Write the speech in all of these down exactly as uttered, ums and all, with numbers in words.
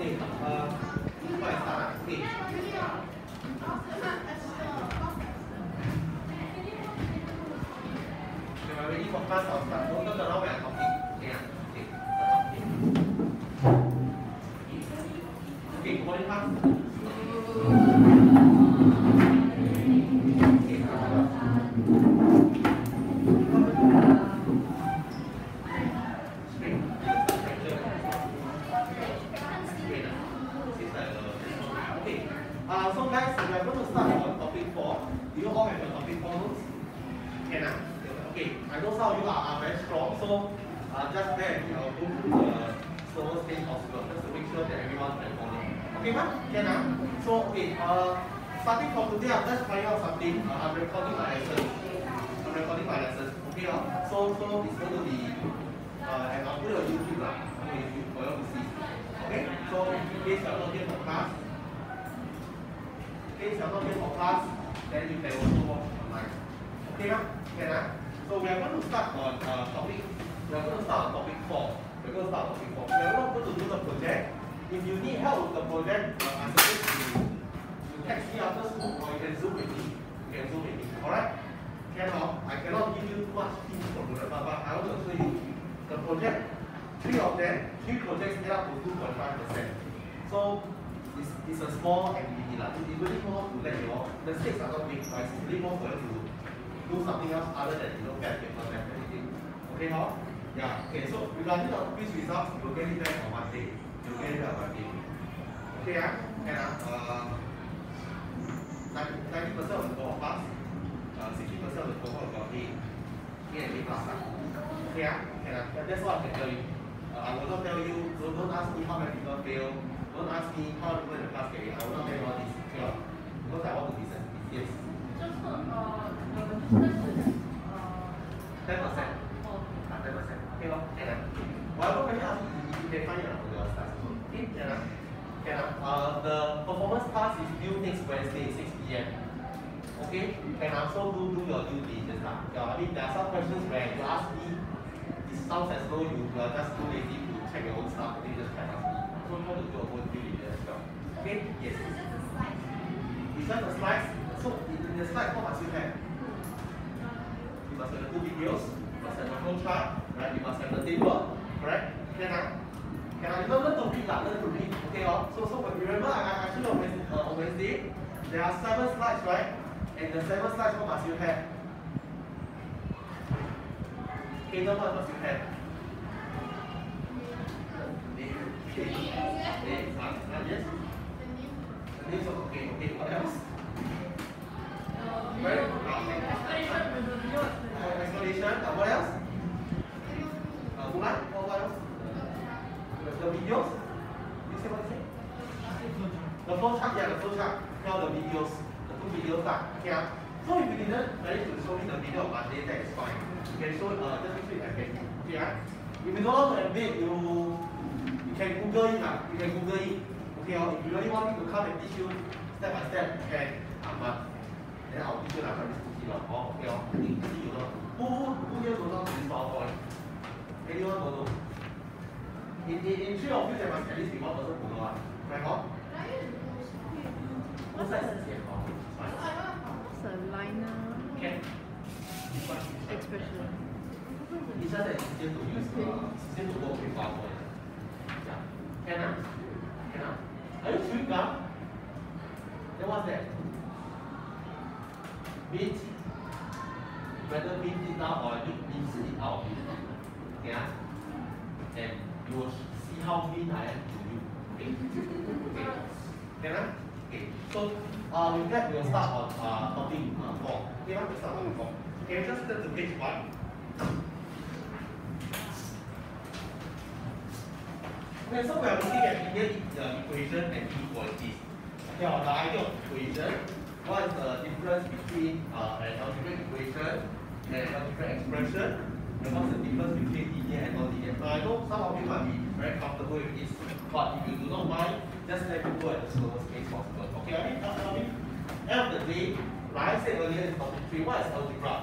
Okay, uh, before I start, okay. If I'm ready for class, I'll start. Don't turn around when I'm talking. Okay, okay. Okay, good morning, class. Uh, so guys, we are going to start on topic four. Do you all have your topic four notes? Can I? Okay, I know some of you are, are very strong, so uh, just bear with me. I'll go through the slowest pace possible just to make sure that everyone can follow. Okay, ma? Can I? So, okay, uh, starting from today, I'm just trying out something. Uh, I'm recording my lessons. I'm recording my lessons. Okay, uh, so, so it's going to be, uh, and I'll put it on YouTube, lah. On YouTube for you to see. Okay, so in case you're not here for class, if you're not here for class, then you can also watch online. Okay, now? Okay, now? So we are going to start on uh, topic. We are going to start on topic four. We're going to start on topic four. We are not going to do the project. If you need help with the project, uh, I'm supposed to you text me after school, or you can Zoom with me. You can Zoom with me. Alright? Cannot. I cannot give you too much tips for project, but I want to show you the project. Three of them, three projects made up to two point five percent. So It's, it's a small activity. Like. It's really more to let you know, the stakes are not big, but it's really more for you to do something else other than, you know, bad paper and anything. Okay, how? Yeah, okay, so regarding the quiz results, you'll get it back on Monday. You'll get it back on Monday. Okay, ah? Can ah? Uh, ninety percent of the cohort pass, uh, sixty percent of the cohort got A. A and A plus. Okay, ah? Can ah? That's what I can tell you. Uh, I will not tell you, so don't ask me how many people fail. Don't ask me how to put in the class get it. I will not tell you all this. Okay, because I want to be sensitive. Yes. Just for uh, ten percent. Ten percent. Okay, well, can I? Whatever question ask you, you can find it on your slides. Okay, can I? Can I? Uh, the performance task is due next Wednesday, six P M Okay, can I? So do do your due diligence. Yeah, I mean there are some questions where you ask me, it sounds as though you are just too lazy to check your own stuff. You just can ask me. So try to do a whole due diligence as well. Okay? Yes. It's just the slides. So in the slides, what must you have? You must have the two videos, you must have the flow chart, right? You must have the table, correct? Can I? Can I learn to read? Learn to read. Okay, oh. So so remember I, I showed you on Wednesday, uh, on Wednesday, there are seven slides, right? And the seven slides, what must you have? Okay, then what must you have? Okay. Okay. Uh, uh, yes? The names of, okay, okay, what else? Right? Uh, explanation. Uh, what else? Uh, Mulan? What, what else? The, the videos? You say what you say? The flow chart, yeah, the flow chart. Now the videos. The two videos are. Okay. So if you didn't manage to show me the video on Monday, that is fine. You can show it, uh, just make sure you have it. Okay. If you don't know how to embed, you You can Google it, uh. you can Google it. Okay, uh, if you really want me to come and teach you step by step, you can. Uh, but then I'll teach you like primary school kid. Oh, okay, uh. You know. Who, who here don't know this PowerPoint? Anyone don't know? In, in, in three of you, there must at least be one person who know. Right, huh? What's that? What's a liner? Can. Expression. It's just that it's easier to use, uh, it's easier to work with PowerPoint. Yeah. Can I? Can I? Are you chewing gum? Then what's that? Bit. Whether bit it down or bit it out. Yeah. And you will see how mean I am to you. Okay. Okay. Can I? Okay. So uh, with that we'll start on uh, topic uh, four. Okay, we'll start on four. Okay, just turn to page one. Okay, so we are looking at linear uh, equation and inequalities. Okay, on the idea of equation, what is the difference between uh, an algebraic equation and an algebraic expression? And what's the difference between linear and non-linear? Now I know some of you might be very comfortable with this, but if you do not mind, just let me go at the slowest pace possible. Okay, I mean, uh, I mean, end of the day, like I said earlier in topic three, what is algebra?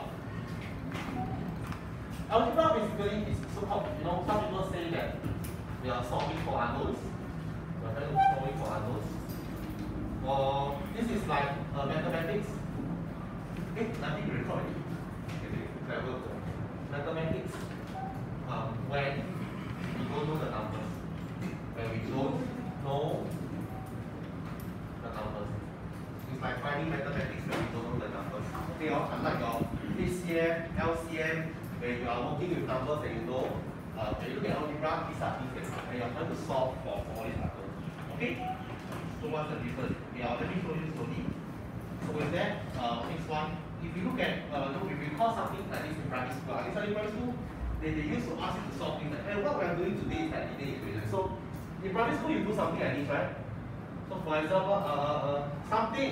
Algebra basically is so called, you know, some people say that we are solving for unknowns, I'm trying to show it for unknowns. Or this is like uh, mathematics. Okay, nothing to record already. Okay, level two. Mathematics. Um, when we don't know the numbers. When we don't know the numbers. It's like finding mathematics when we don't know the numbers. Okay, oh, unlike your H C M, L C M, where you are working with numbers that you know. Uh, when you look at algebra, these are things that and you're trying to solve for, for all these numbers. Okay? So what's the difference? Yeah, let me show you slowly. So with that, uh, next one, if you look at, uh, look, if you call something like this in primary school, at least in primary school, they, they used to ask you to solve things like, hey, what we are doing today is like linear equation. So in primary school, you do something like this, right? So for example, uh, uh, something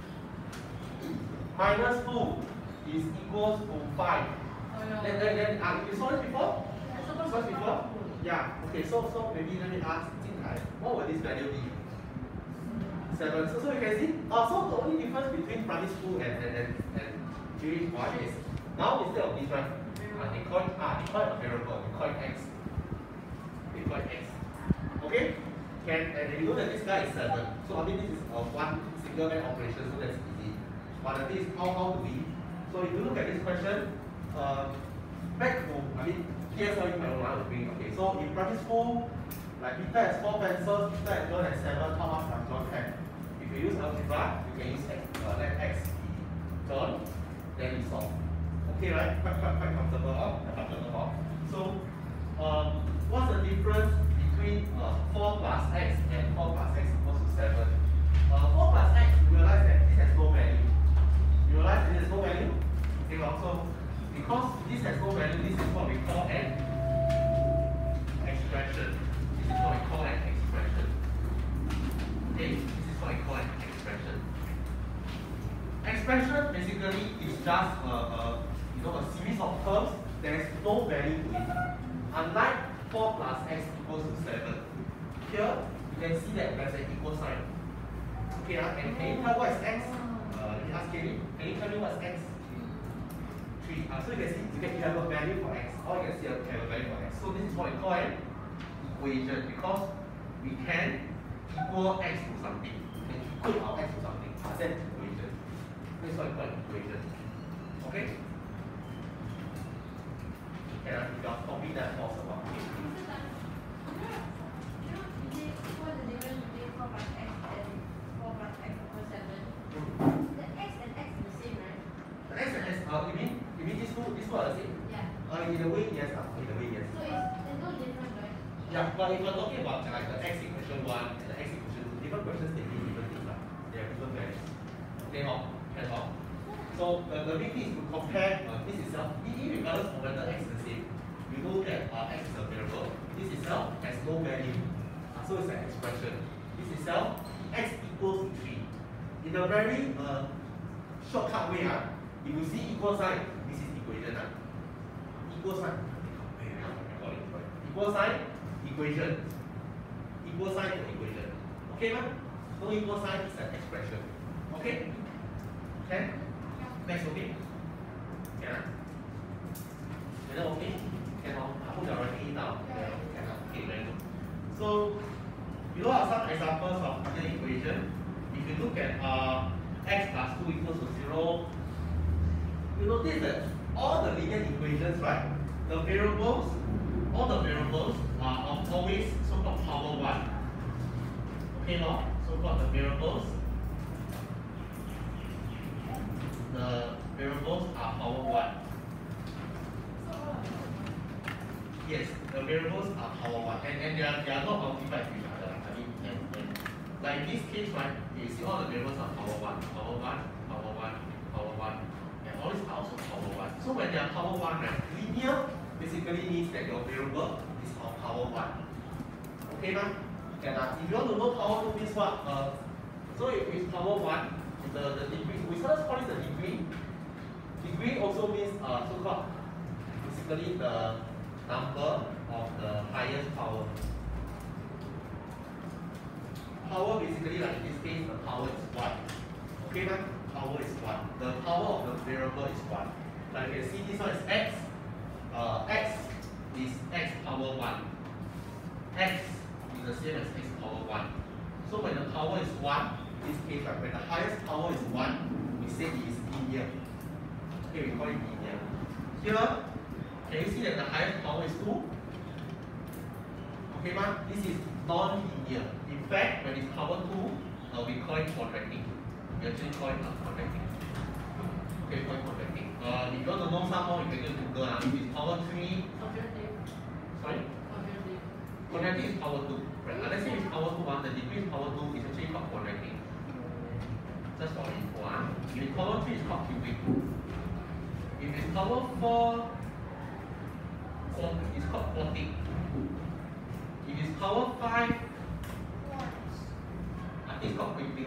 minus two is equals to five. Oh, no. Then, then, then uh, you saw this before? Saw this before? Yeah. Okay, so so maybe let me ask Jinghai, what would this value be? Seven. So, so you can see, uh, so the only difference between primary school and, and, and, and J H one is now instead of this one, uh, they call it, ah, they call it a variable, they call it x. They call it x. Okay? Can, and you know that this guy is seven. So I mean this is a one single man operation, so that's easy. But the thing is how how do we? So if you look at this question, um, back to I mean here's how you can learn to bring. Okay, so in primary school, like Peter has four pencils, Peter has John has seven, how much does John have? If you use algebra, you can use x, uh, let x be John, then you solve. Okay, right? Quite quite quite comfortable, huh? Quite comfortable. Huh? So um, what's the difference between uh, four plus x and four plus x equals to seven? Uh, four plus x, you realize that this has no value. You realize that this has no value? Okay, well, so because this has no value, this is what we call an expression. This is what we call an expression. Okay, this is what we call an expression. Expression basically is just a, a you know a series of terms. There is no value to it. Unlike four plus x equals to seven. Here you can see that there's an equal sign. Okay, uh, and can you tell what is x? Uh, let me ask Kelly. Can you tell me what's x? three. Uh, so you can see you can have a value for x. Or you can see you have a value for x. So this is what we call an equation because we can equal x to something. We can equate our x to something. That's an equation. This is what we call an equation. Okay? Okay, uh, you are copying that false about it. The x and s, uh, you mean you mean these two these two are the same? Yeah. Uh, in a way, yes. Uh, in a way, yes. So it's, there's no difference, right? Yeah, but if we're talking about like the x equation one and the x equation two, different questions they mean different things. Uh. They have different values. Okay, all. That's all. So the, the big thing is to compare uh, this itself, regardless of whether x is the same. You know that uh, x is a variable. This itself has no value. Uh, so it's an expression. This itself, x equals to three. In a very uh, shortcut way, uh, if you see equal sign, this is equation. Uh. Equal sign. Equal sign, equation. Equal sign to equation. Okay, man? No equal sign is an expression. Okay? Okay? Next, okay? Yeah. Is that okay? Can I hope you're writing it down. Yeah. Okay, very good. So, below are some examples of linear equation. If you look at uh, x plus two equals to zero, you notice that all the linear equations, right? The variables, all the variables are of always so-called power one. Okay, no? So-called the variables. The variables are power one. Yes, the variables are power one, and, and they are they are not multiplied to each other. I mean, and, and like in this case, right? You see all the variables are power one, power one, power one, power one, and all these are also power one. So when they are power one, right? Linear basically means that your variable is of power one. Okay, man? And uh, if you want to know power two means what? Uh, so if it's power one, the the degree we sometimes call it the degree. Degree also means uh, so-called basically the number of the highest power. Power basically, like in this case, the power is one. Okay, man? Power is one. The power of the variable is one. Like you can see, this one is x. Uh, x is x power one. X is the same as x power one. So when the power is one, in this case, right, when the highest power is one, we say it is linear. Okay, we call it linear. Here, can you see that the highest power is two? Okay, ma? This is non-linear. In fact, when it's power two, uh, we call it quadratic. We actually call it uh, quadratic. Okay, we call it quadratic. Uh, if you want to know some more, you can just Google. Uh, if it's power three, sorry? Quadratic is power two. Right? Uh, let's say it's power two, uh, the degree is power two is actually called quadratic. Just for info. Uh. If it's power three, it's called cubic. If it's power four, it's called quartic. If it's power five, I think it's called quintic.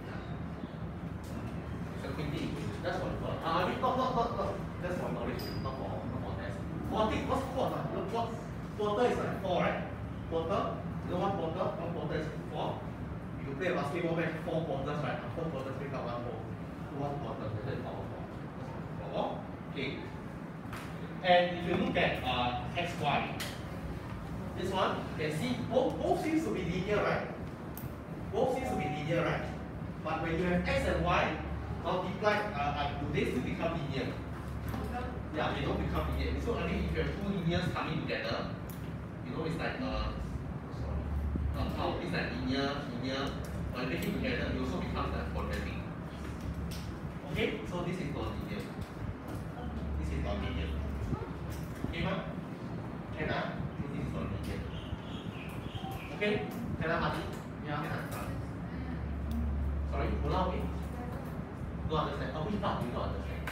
It's a quintic. That's what it's called. Uh, I mean, not, not, not, not, that's for knowledge, not for, not for test. Quartic, what's quarter? You know, quarter, quarter is like four, right? Quarter, you know what quarter? One quarter is four. If you play a basketball match, four quarters, right? Four quarters make up one whole. One quarter, that is power four. Four. Okay. And if you look at uh, x, y, this one, you can see both, both seems to be linear, right? Both seems to be linear, right? But when you have x and y multiplied, uh, uh, do they still become linear? Yeah, they don't become linear. So I mean, if you have two linears coming together, you know, it's like uh, sorry, uh, how it's like linear, linear. When they make it together, it also becomes like quadratic. Okay, so this is non-linear. This is non-linear. Okay, ma? Can I? This is non-linear. Okay, can I, Hadi? Yeah. Can I? Sorry, Mula, okay? Don't understand. Oh, which part do you not understand?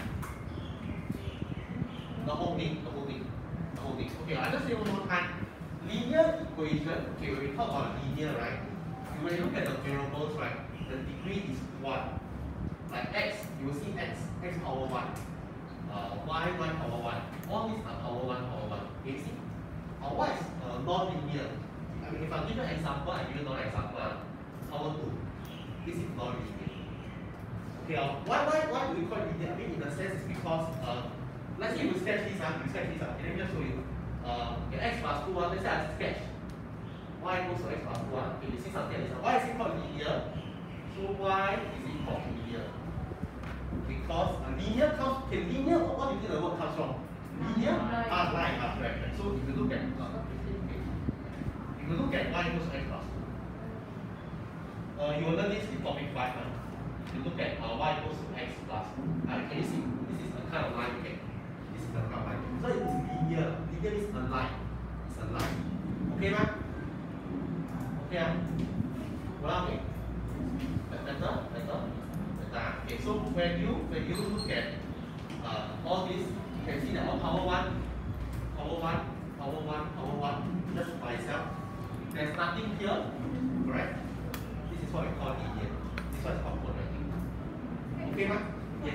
The whole thing, the whole thing, the whole thing. Okay, I just say one more time. Linear equation, okay, when we talk about linear, right? When you look at the variables, right, the degree is one. Like x, you will see x, x power one. Uh, y, y power one. All these are power one, power one. Okay, see? Uh, what is uh, non-linear? I mean, if I give you an example, I give you another example. Uh, power two. This is non-linear. Okay, uh, why, why, why do we call it linear? I mean, in a sense, it's because, uh, let's say you sketch this, uh, you sketch this, uh, okay, let me just show you. Uh, okay, x plus two, uh, let's say I sketch y equals to x plus two, uh, okay, you see something like this. Uh, why is it called linear? So y is equal to linear. Because uh, linear comes, okay, linear, what do you think the word comes from? Linear? Ah, line, ah, right, right. So if you look at, uh, okay, if you look at y equals to x plus two, uh, you will learn this in topic five. Uh. You look at uh, y equals to x plus two. Uh, can you see? This is a kind of line, okay? This is a kind of line. So it is linear. Linear is a line. It's a line. Okay, ma? Okay, ah? Well, okay. Better? Better? Better? Okay, so when you when you look at uh, all this, you can see that all power one, power one, power one, power one, just by itself. There's nothing here, correct? This is what we call linear. This is what is called quadratic. Okay, ma? Yes.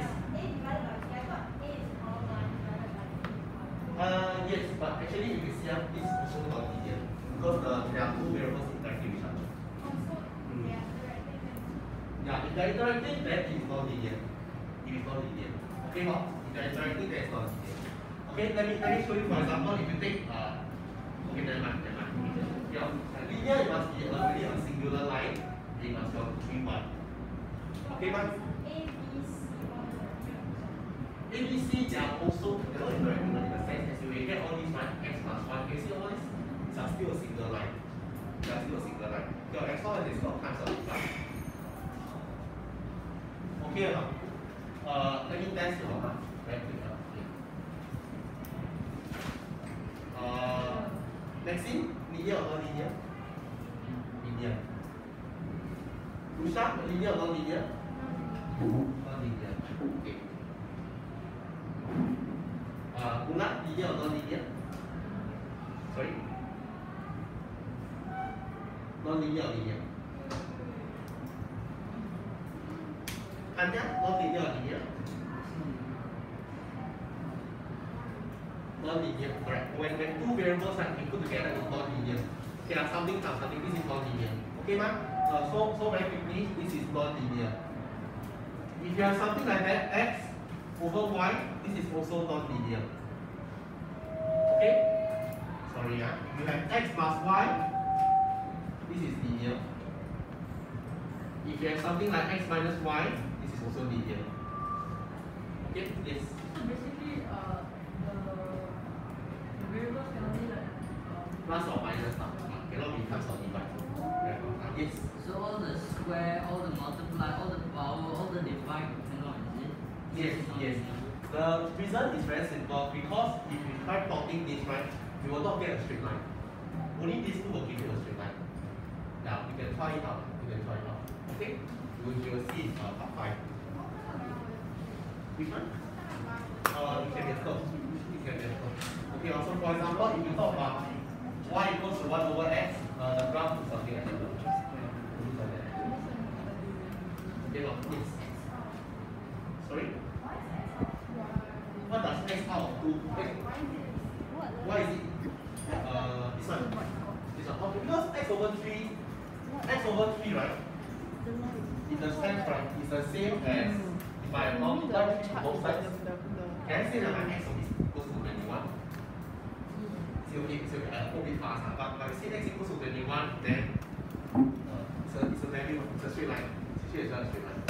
Uh, yes, but actually, if you see, uh, this is also not linear because the, there are two variables interacting with each other. Mm. Yeah, if they're interacting, then it is not linear. It is not linear. Okay, no? If they're interacting, then it's not linear. Okay, let me let me show you. For example, if you take uh, okay, never mind, never mind. Yeah, linear it must be a really a singular line. It must be between one. Okay, ma? A, B, C, they are also they're not interacting in the sense as you will get all these right, x plus one. You see all these? These are still a single line. They are still a single line. Your as long as it's not times of line. Okay or not? Uh, let me test your huh? Very quick. Uh, Maxine, linear or non-linear? Linear. Usha, linear or non-linear? Non-linear. Okay. Uh, Una, linear or non-linear? Sorry? Non-linear or linear? Anya, non-linear or linear? Non-linear, correct. When, when two variables are put together, it's non-linear. Okay, uh, something comes, something, this is non-linear. Okay, ma? Uh, so, so very quickly, this is non-linear. If you have something like that, x over y, this is also non-linear. Okay? Sorry, uh, you have x plus y, this is if you have something like x minus y, this is also linear. Okay, yes. So basically, uh, the, the variables cannot be like uh, Plus or minus, uh, cannot be times or divide. Yeah. Uh, yes. So all the square, all the multiply, all the power, all the divide cannot, is it? Yes, yes. The reason is very simple because if you try plotting this, right, you will not get a straight line. Only these two will give you a straight line. Now you can try it out. You can try it out. Okay? You, you will see uh, part five. Which one? Uh, it can be a curve. It can be a curve. Okay, also for example, if you talk about y equals to one over x, uh, the graph is something like that. Okay, no, yes. Sorry? What does x out of two? Wait. Why is it? Uh, this one. This one. Okay, because x over three, x over three, right? In the sense, right, is the same as if I multiply three to both sides. Can I say that my x is equals to twenty-one? It's okay, it's okay. I hope it fast, but if I say x equals to twenty-one, then uh, it's, a, it's a value, it's a straight line. It's actually a straight line.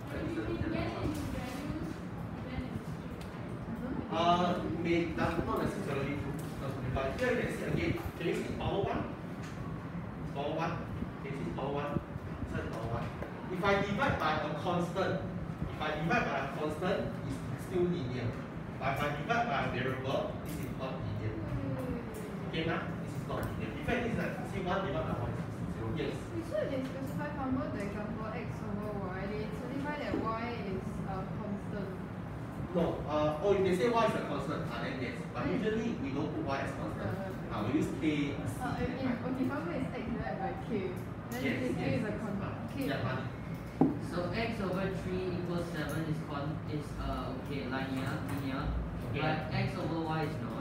Uh, may not necessarily true. But here you can see again. Can you see power one? Power one. Can you see power one? This is power one. If I divide by a constant, if I divide by a constant, it's still linear. But if I divide by a variable, this is not linear. Okay, now this is not linear. In fact, this is like see one divided by one is zero. Yes. So they specify convert the example x over y, they certify that y is a constant. No, uh, oh, if they say y is a constant, uh, then yes. But usually we don't put y as constant. Uh, we use k, c, Uh, if, if, okay, example is x divided by k, then yes, yes, k yes, is a yes. constant. Uh, K. yeah, money. So x over three equals seven is con is uh okay linear linear, Okay. but x over y is not.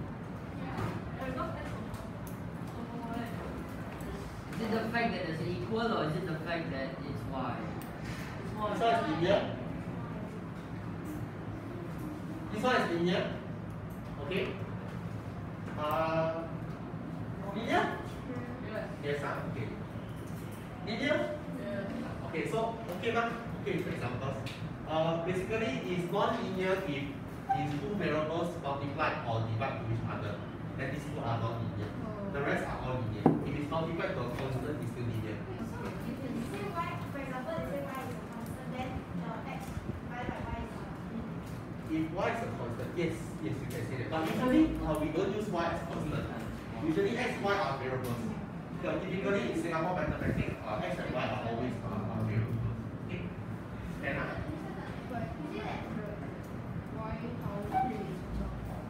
Is it the fact that it's equal or is it the fact that it's y? This one is linear. This one is linear. Okay. Uh, linear? Yes. Yes, uh, okay. Linear? Yeah. Okay, so, okay, now, okay, for examples. Uh, basically, it's non-linear if these two variables multiply or divide to each other. Then these two are non-linear. The rest are all linear. If it's multiplied to a constant, it's still linear. So you can say y, for example, they say y is a constant, then uh, x divided by y is a If y is a constant, yes, yes, you can say that. But usually, uh, we don't use y as constant. Usually, x, y are variables. So typically, in Singapore mathematics, uh, x and y are always uh, are variables. Okay. And uh, But is it that the y power three is not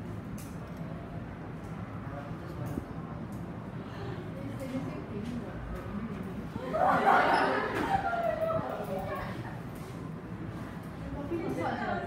it's the same thing, but for people such as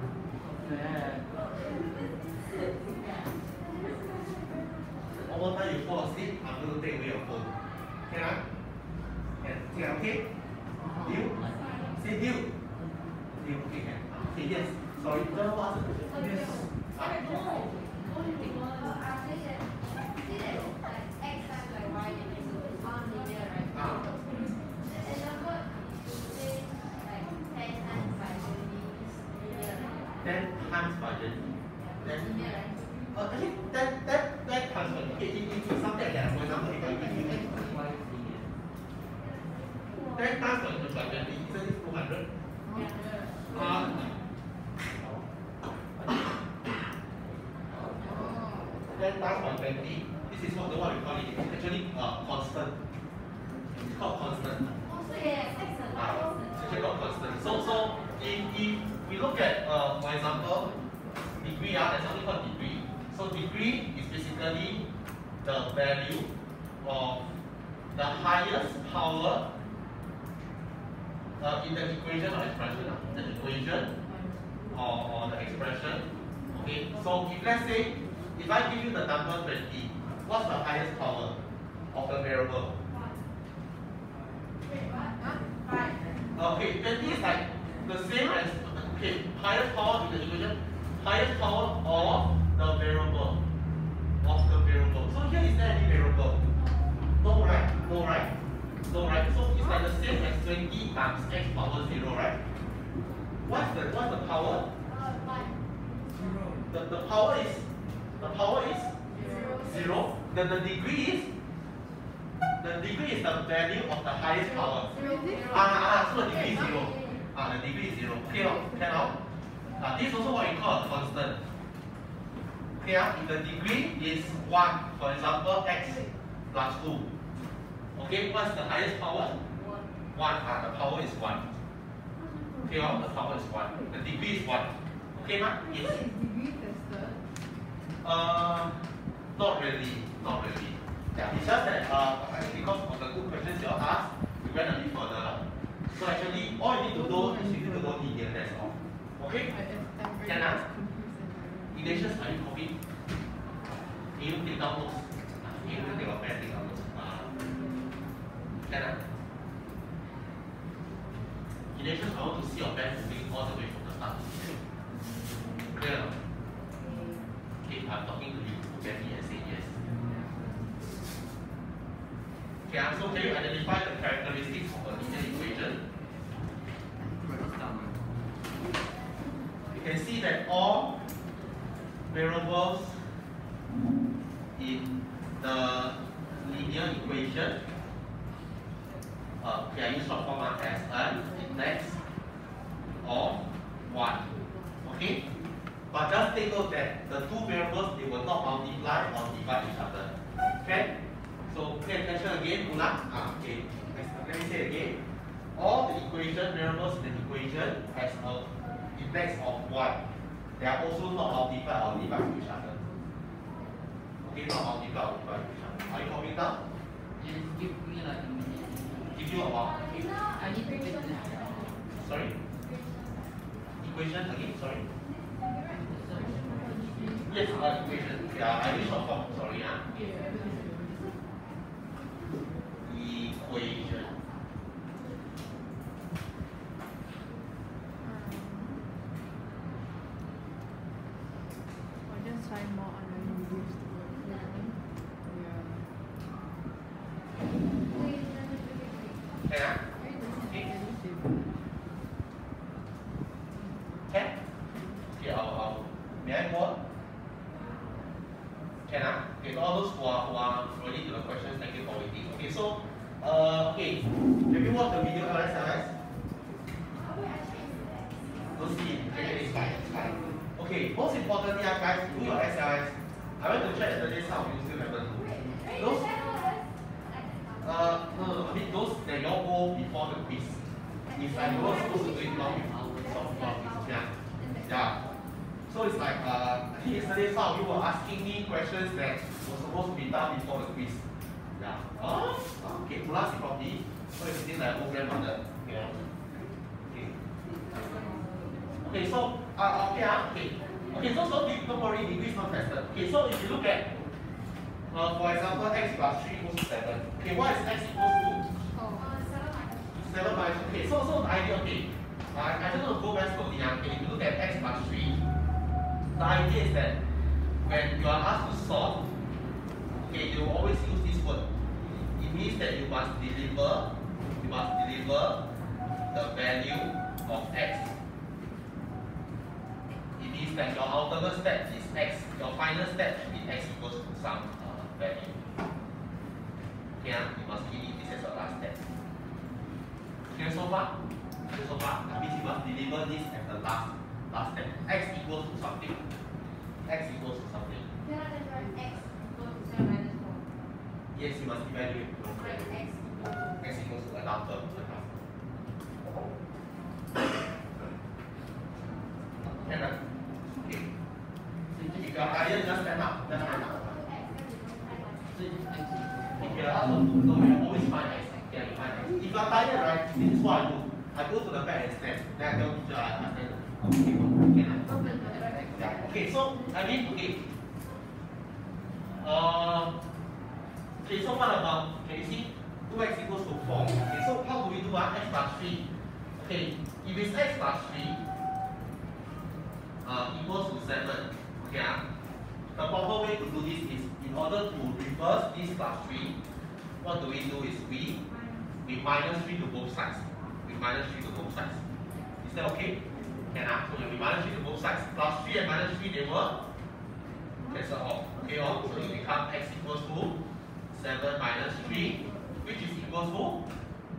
one more time you fall asleep, I'm going to take away your phone. Can I? Can, can okay? Deal? Say deal. Deal, okay, can. Okay, yes. Sorry, you don't want to ask a question? Yes. Ah. Uh, I say that, say that like x times by y is non-linear, right? Ah. For example, say like ten times by twenty is linear, right? Ten times by twenty. Then, Linear, right? uh, actually, that, that, that times by okay, it, it is something like that. For example, if I give you ten times by twenty, isn't it two hundred? Uh, ten times by twenty, this is what the one we call it. It's actually uh, constant. It's called constant. Also, yes, x and y Uh, is it's actually called constant. So, so if, if we look at, uh, for example, degree, uh, there's something called degree. So degree is basically the value of the highest power uh, in the equation or expression. Uh, the equation or, or the expression. Okay, so if let's say, if I give you the number twenty, what's the highest power of the variable? Wait, what? Huh? Five. Okay, twenty is like the same as, okay, highest power in the equation, highest power of the variable. Of the variable. So here is there any variable? No, right? No, right? So right, so it's like the same as twenty times x power zero, right? What's the what's the power? Uh, one. The the power is the power is Zero. zero. The the degree is the degree is the value of the highest power. Zero. Ah, ah, ah, so the degree is zero. Ah, the degree is zero. Okay, oh, can now? Ah, this is also what we call a constant. Okay, ah, if the degree is one, for example, x plus two. Okay, what's the highest power? One. Ah, the power is one. Okay, oh, the power is one. The degree is one. Okay, ma? So Yes. is degree tested? Uh, not really, not really. Yeah, it's just that uh, because of the good questions you all asked, we went a bit further. So actually, all you need to do is you need to know linear, that's all. Okay? I, I'm very Can I? confused and very- Ignatius, are you copying? Can you take down notes? Uh, Can you take a pen, take down notes? Uh, can I? Ignatius, I want to see your pen moving all the way from the start to the end. Clear? Okay, I'm talking to you. Look at me and say yes. Okay, so can you identify the characteristics of a linear equation? You can see that all variables in the linear equation, uh, okay, I use short form as an index of one. Okay? But just take note that the two variables, they will not multiply or divide each other. Okay? So pay attention again, ulang. Ah, okay. Next, let me say again. All the equation variables in the equation has a index of one. They are also not multiply or divide each other. Okay, not multiply or divide each other. Are you copying down? Just give me like a minute. Give you a while. I need to get this. Sorry? Equation again, sorry. Yes, uh, equation. Yeah, I use short form. Sorry, ah. Equation. I'll just try more on the reduced word. Yeah. Can I? Maybe this is really simple. Can? Okay, I'll, I'll, may I go on? Can I? Okay, to all those who are, who are ready to the questions, thank you for waiting. Okay, so, uh, okay, have you watched the video L S L S? Don't see it. Okay, it's fine, it's fine. Okay, most importantly, uh, guys, do your S L S. I went to check yesterday, some of you still haven't do. Those, uh, no, no, I mean those that you all go before the quiz. If I was supposed to do it now before some quiz, yeah. Yeah. So it's like, uh, I think yesterday some of you were asking me questions that were supposed to be done before the quiz. Yeah. Oh, okay, pulas it properly. So it's still like old grandmother. Yeah. Okay. Okay, so, uh, okay, uh, okay. Okay, so, so don't worry, degree is not tested. Okay, so if you look at, uh, for example, x plus three equals to seven. Okay, what is x equals to? Oh, seven minus, okay, so, so the idea, okay. Uh, I just want to go back slowly. Uh, okay, if you look at x plus three, the idea is that when you are asked to solve, okay, you always use this word. It means that you must deliver, you must deliver the value of x. It means that your ultimate step is x, your final step should be x equals to some uh, value. Okay, uh, you must give it this as your last step. Clear so far? Clear so far? That means you must deliver this as the last last step. X equals to something. X equals to something. Yes, you must evaluate. X equals to another term. Stand up. Okay. If you are tired, just stand up. Just stand up. So just x equals. If you are asked to do, no, you always find X. Yeah, you find X. If you are tired, right, this is what I do. I go to the back and stand. Then I tell teacher I stand. Okay, okay. Yeah. Okay, so I mean, okay. Uh, okay, so what about, can you see? two x equals to four. Okay, so how do we do uh, x plus three? Okay, if it's x plus three uh, equals to seven, okay, uh, the proper way to do this is in order to reverse this plus three, what do we do is we we minus three to both sides. With minus three to both sides. Is that okay? Can I? So it will be minus three to both sides. Plus three and minus three, they will cancel off. Okay, oh, so it becomes x equals to seven minus three, which is equals to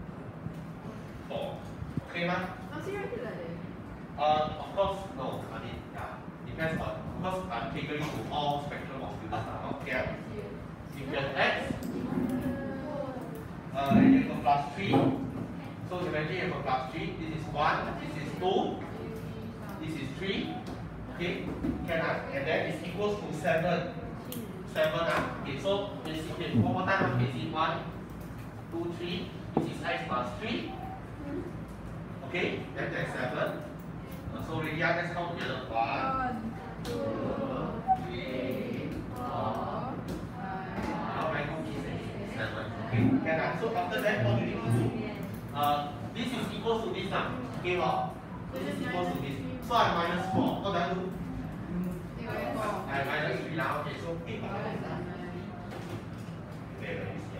four. Okay, ma? I'll see right here. Uh, of course, no. I mean, yeah, depends on, because I'm catering to all spectrum of students. Okay, if you have x, uh, and you have a plus three, so imagine you have a plus three, this is one, this is two, this is three, okay, can I? And then it's equals to seven. seven, ah. Okay, so basically, one more time, okay, see one, two, three, this is x plus three, okay, then there's seven. So really, let's count together. One, two, three, four, how many? Seven. Okay. Can I? So after that, what do you need to do? Uh, this is equals to this now. Okay, well, this is equals to this. So I minus four. What do I do? I minus three now. Okay, so eight. Okay, let me see.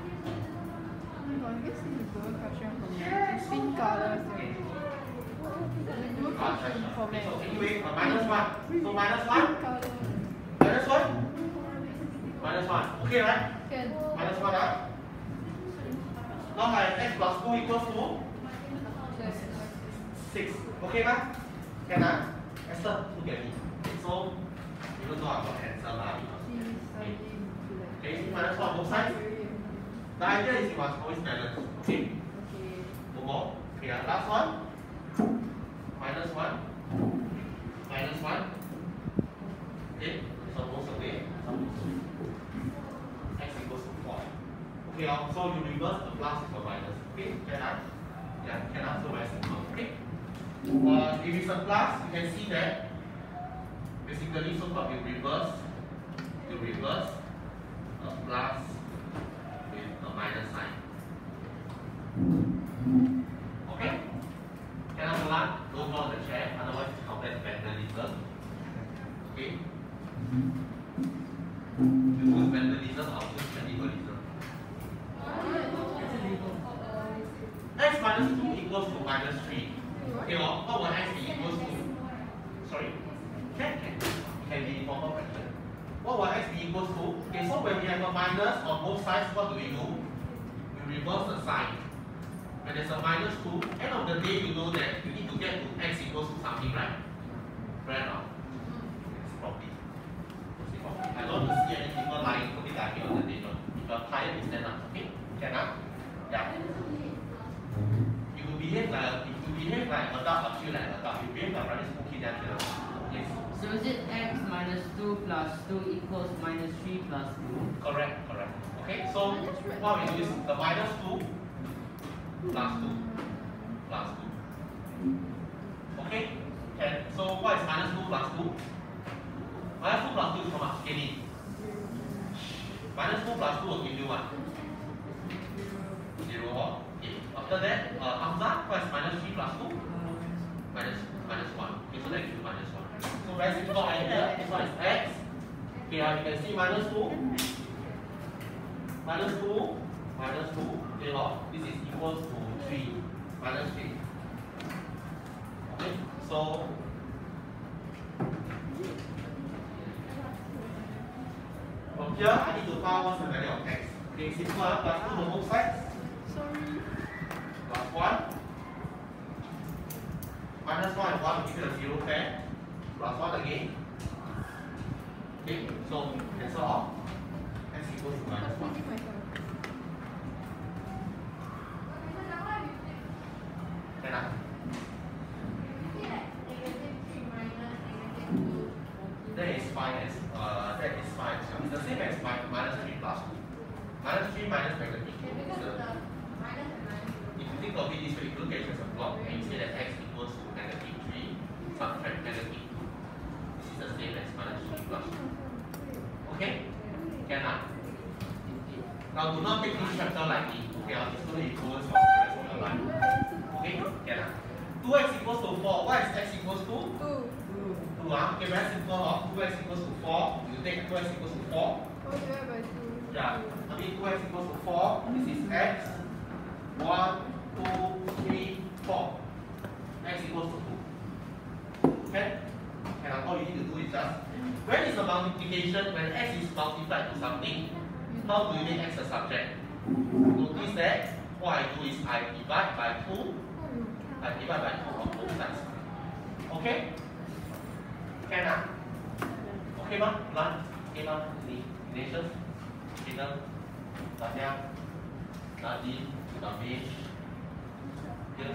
I guess this is a question from me. Pink colors. So anyway, uh, minus one. So minus one. Minus one. Minus one. Okay, right? Can. Minus one, right? Now I have x plus two equals to six. Okay, right? Can I? Esther, look at me. Okay, so even though I'm not handsome, lah, okay. Okay, minus one both sides. The idea is you must always balance. Okay. One more. Okay, uh, last one. Minus one, minus one, okay, suppose away, suppose away, x equals to four. Okay, uh, so you reverse the plus with a minus, okay, can I? Yeah, can I? So very simple, okay. Uh, if it's a plus, you can see that, basically, so called you reverse, you reverse a plus with a minus sign. Okay? Can I move on? Don't go on the chair, otherwise it's counted vandalism. Okay? You choose vandalism, I'll choose cannibalism. X minus two equals to minus three. Okay, well, what will x be equals to? Sorry? Can, can. Can be formal fraction. What will x be equals to? Okay, so when we have a minus on both sides, what do we do? We reverse the sign. When there's a minus two, end of the day you know that you need to get to x equals to something, right? Right now? It's probably. I don't want to see any people lying putting their head on the table. If you're tired, you stand up, okay? Can I? Yeah. If you behave like if you behave like adult, I feel like adult. If you behave like primary school kid, then I feel like yes. So is it x minus two plus two equals minus three plus two? Correct, correct. Okay, so what we do is the minus two plus two plus two. Okay? And so what is minus two plus two? Minus two plus two is how much? Get it? Minus two plus two will give you what? Zero. Okay. After that, uh, Hamza, what is minus three plus two? Minus minus one. Okay, so that gives you minus one. So very simple idea. This one is x. Okay, uh, you can see minus two. Minus two. Minus two. Okay, well, this is equals to three. Minus three. Okay, so from here I need to find what's the value of x. Okay, simple, uh, plus two on both sides. Sorry. Plus one. Minus one and one will give you a zero pair. Plus one again. Okay, so cancel off. X equals to minus one. Can I? That is fine as uh that is fine. So it's the same as mi minus three plus two. Minus three minus negative two. So if you think of it this way, if you look at it as a block and you say that x equals to negative three, subtract negative two. This is the same as minus three plus two. Okay? Can I? Now do not take this chapter lightly. Okay, I'll just going to influence for the rest of your life. Okay? Can I? two x equals to four. What is x equals to? Two. two. Uh, okay, very simple. Uh, two x equals to four. You take two x equals to four. Oh, divided by two. Yeah. I mean two x equals to four. This is x. Y multiplication, when x is multiplied to something, how do you make x a subject? Notice that what I do is I divide by two, I divide by two on both sides. Okay? Can ah? Okay ma? Lan? Okay ma? Ni? Ignatius? Peter? Tanya? Nadine? Nabil? Yes?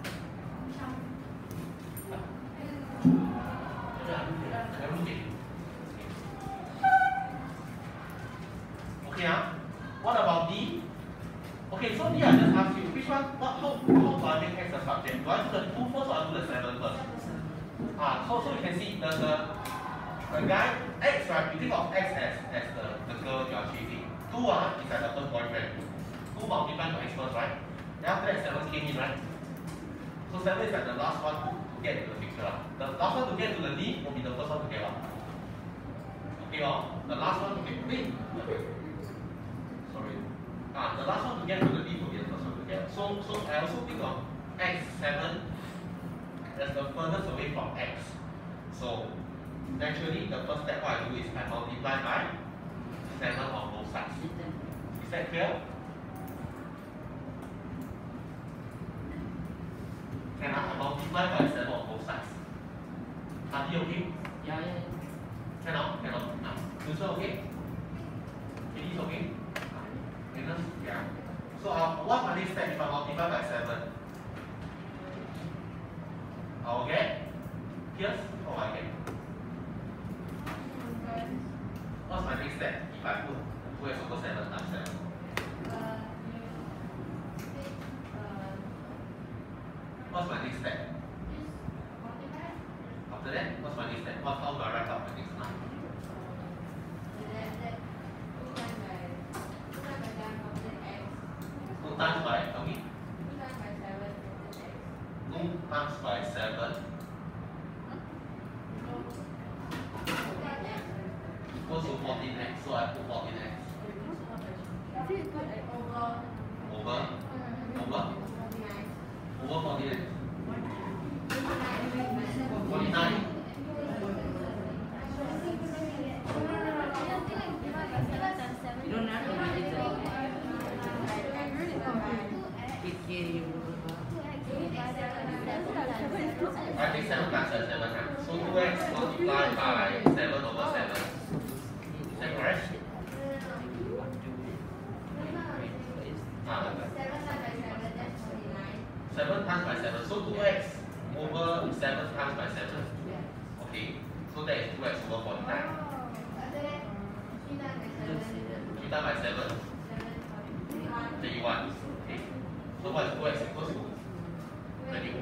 Okay, ah. What about D? Okay, so D I just ask you which one, what, how, how do I make x a subject? Do I do the two first or I do the seven first? Ah, so, so you can see the, the, the guy, X, right? You think of X as, as the, the girl you are chasing. two ah, is like the first boyfriend. two multiplied to X first, right? Then after that seven came in, right? So seven is like the last one to, to get to the picture. The last one to get to the D will be the first one to get up. Okay, oh, the last one to get to D. Sorry. Ah, the last one to get to the D will be the first one to get. So, so I also think of X seven as the furthest away from X. So naturally, the first step what I do is I multiply by seven on both sides. Is that clear? Can I multiply by seven on both sides? Are you okay? Yeah, yeah. Cannot? Cannot? No. User okay? It is okay? Venus? Yeah. So uh, what are these steps if I multiply by seven? I'll get? Here's how I get. What's my next step if I put two x over seven times seven? What's my next step? After that, what's my next step? What, how do I write out my next line? two times by, tell me. two times by seven equals to fourteen x. So I put fourteen x. Over? Over? Over forty x. forty-nine. You don't have to write it down. I think seven times seven. So two x multiplied by seven over seven. Is that correct? Ah, seven times by seven. So two x over seven times by seven. Okay. So that is two x over forty-nine. three times by seven. thirty-one. Okay. So what is two x equals to? thirty-one.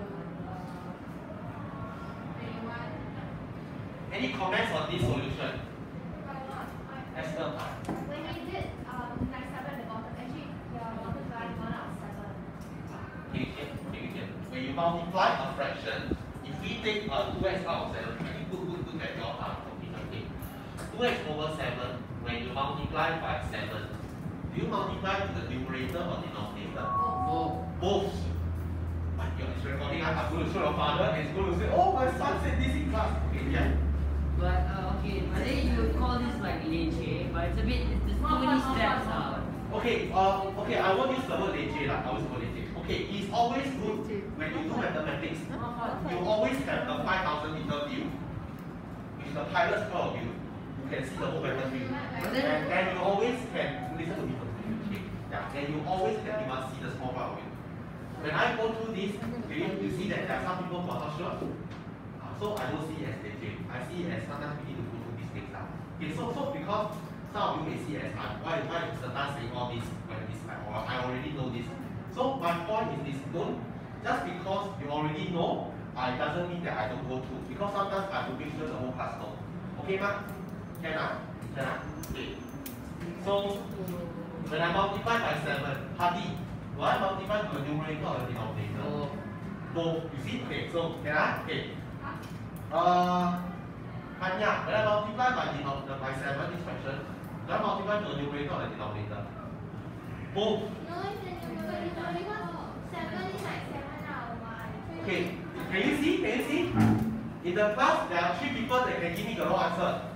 Any comments on this solution? Esther? When you did um, like seven at the bottom, actually you're multiplying one out of seven. Okay, okay, okay, okay. When you multiply a fraction, if we take uh, two x out of seven, I think good, good, good at your uh, okay, okay. two x over seven, when you multiply by seven, do you multiply to the numerator or denominator? Oh. Both. But you're recording, I'm going to show your father and he's going to say, oh, my son said this in class. Okay, yeah. But uh, okay, I think you would call this like leche, but it's a bit, it's, there's too many steps. Uh. Okay, uh, okay, I won't use the word leche, like, I always use the word leche. Okay, it's always good when you do mathematics, you always have the five thousand meter view, which is the pilot's point of view. You can see the whole matter view. And, and you always can listen to me first. Okay, yeah, and you always can even see the small part of it. When I go through this, you, you see that there are some people who are not sure. So I don't see it as leche. I see it as sometimes we need to go through these things. Okay, so so because some of you may see it as uh, why why is the Tan saying all this when this I, I already know this. So my point is this: don't just because you already know, uh, it doesn't mean that I don't go through. Because sometimes I have to make sure the whole class know. Okay, ma? Can I? Can I? Okay. So when I multiply by seven, Hadi, do I multiply to the numerator or the denominator? Oh. Both. You see? Okay. So can I? Okay. Uh, Hanya, when I multiply by denominator by seven, this fraction, do I multiply to the numerator or the denominator? Both. No, it's the numerator because seven is like seven out of one. Okay. Can you see? Can you see? In the class, there are three people that can give me the wrong answer.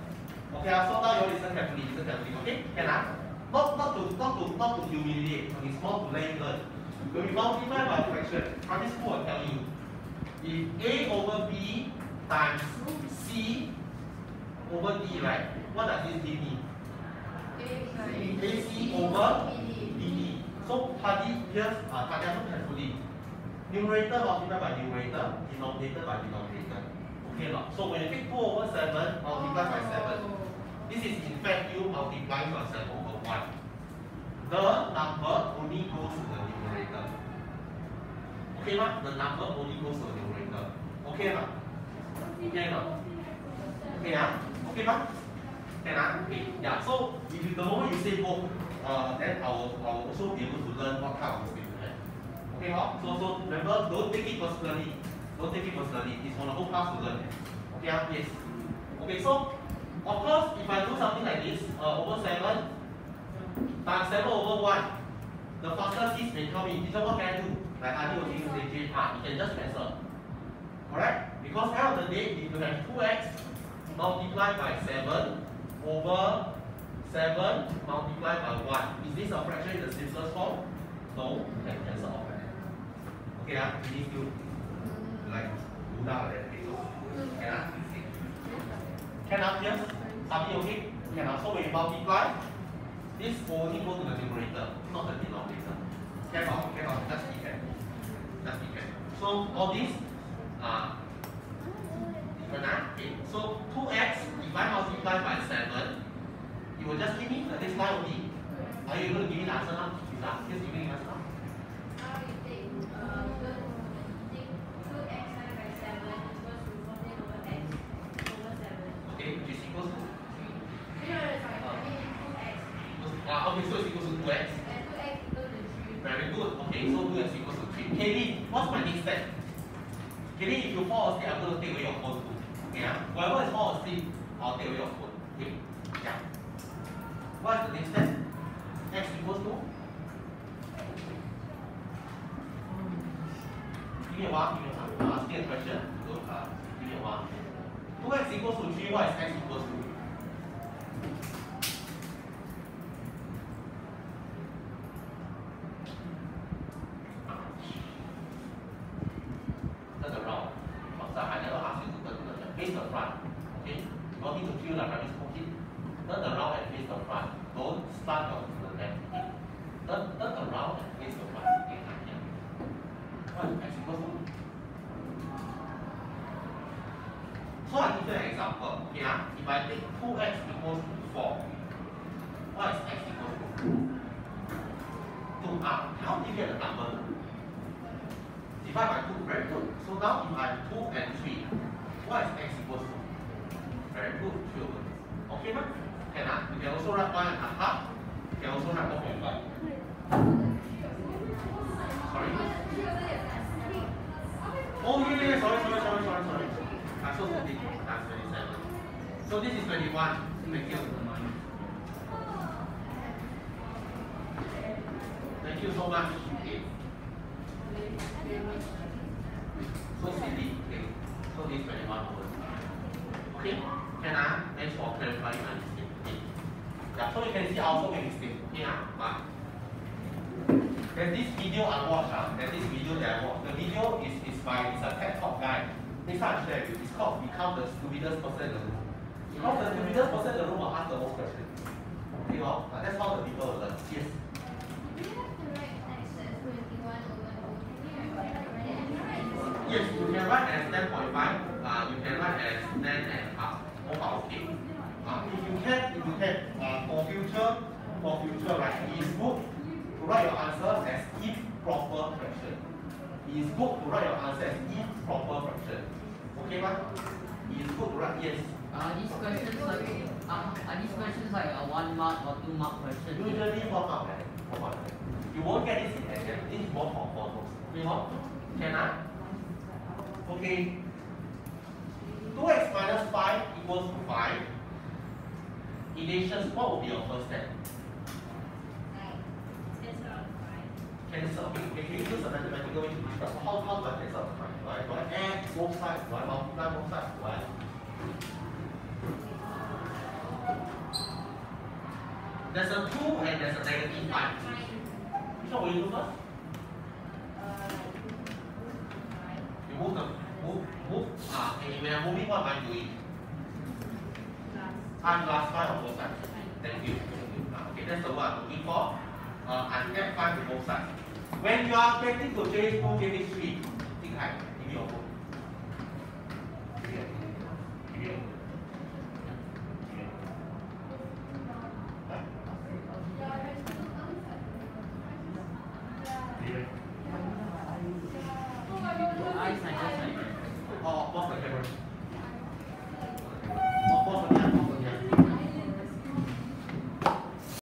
Okay, uh, so now you listen carefully, listen carefully, okay? Can I? Not, not to not to not to humiliate, it's more to let you learn. When we multiply by fraction, primary school will tell you if A over B times C over D, right? What does this give me? A C over B D. So study here, uh, study carefully. Numerator multiplied by numerator, denominator by denominator. Okay, no? So when you take two over seven multiplied by seven, this is in fact you multiplying yourself over one. The number only goes to the numerator. Okay, ma? The number only goes to the numerator. Okay, ma? Okay, ma? Okay, ah? Okay, ma? Can I? Okay, yeah. So if you, the moment you say both, uh, then I will, I will also be able to learn what kind of book you have. Okay, huh? So so remember, don't take it personally. Don't take it personally. It's for the whole class to learn. Okay, ah? Yes. Okay, so of course, if I do something like this, uh, over seven times seven over one, the faster kids may tell me, teacher, what can I do? Like Adi was saying, say, J H, ah, you can just cancel. Alright? Because at the end of the day, if you have two x multiplied by seven over seven multiplied by one, is this a fraction in the simplest form? No, you can cancel off. Okay, ah, you need to like do that like that. Okay, so, can I? Can I, yes? Something okay? Can I? So when you multiply, this only go to the numerator, not the denominator. Can I? Can I? Just be careful. Just be careful. So all these are different. Okay. So two x, if I multiply by seven, it will just give me the this line only. Are you able to give me the answer now? Just give me the answer now. How you take uh take two x divided by seven equals to fourteen over x over seven. Okay, which is equals to three. No, no, sorry. I mean two x. ah, okay, so it's equals to two x. And two x equals to three. Very good. Okay, so two x equals to three. Kelly, what's my next step? Kelly, if you fall asleep, I'm going to take away your phone too. Okay, yeah? Whoever is fall asleep, I'll take away your phone. Okay? Yeah. What is the next step? X equals to? Give me a while, give me a while. I'm asking a question. Don't, uh, give me a while. two x equals to three, what is x equals to? Turn around. I never asked you to turn to the left. Face the front. Okay? You want me to feel like primary school kid? Turn around and face the front. Don't start your to the left. Okay? Turn, turn around and face the front. Okay? Yeah. What is x equals to? So I give you an example. Okay? Yeah? If I take two x equals to four, what is x equals to? two. Ah, how do you get the number? Divide by two, very good. So now if I have two and three, what is x equals to? Very good, three over this. Okay, ma? Can I? You can also write one and a half. You can also write one point five. Sorry? Oh, yeah, yeah, sorry, sorry, sorry, sorry, sorry. I'm so sorry. That's twenty-seven. So this is twenty-one. Thank you. Thank you so much. Okay. So silly. Okay. So this is twenty-one over. Okay. Can I? Thanks for clarifying my mistake. Okay. Yeah. So you can see I also make mistake. Okay. But there's this video I watched. Uh, there's this video that I watched. The video is, is by it's a TED Talk guy. Next time I share with you. It's called Become the Stupidest Person in the Room. Because the stupidest person in the room will ask the most questions. Okay, well, that's how the people will learn. Yes. Do you have to write x as twenty-one over two? Can you write it? Yes, you can write as ten point five. Uh, you can write as ten and a half. Both are okay. Uh, if you can, if you can, uh, for future, for future, right, it is good to write your answer as improper fraction. It is good to write your answer as improper fraction. Okay, ma? It is good to write yes. Uh, these questions like uh, are these questions like a one mark or two mark question? Usually one mark, right? One mark. You won't get this in exam. This is more for photos. You know? Can I? Okay. two x minus five equals to five. Equations, what will be your first step? Cancel. Okay, okay. Can you use a mathematical way to describe? How, how do I cancel the five? Do I, do I add both sides? Do I multiply both sides? Do I? There's a two and there's a negative five. Which one will you do first? You move the move move. Ah, okay. When I'm moving, what am I doing? I'm plus five on both sides. Thank you. Thank you. Ah, okay, that's the one I'm looking for. Uh, I get five to both sides. When you are getting to J H two, J H three, think I give me your phone. Give me your phone. Give me your phone.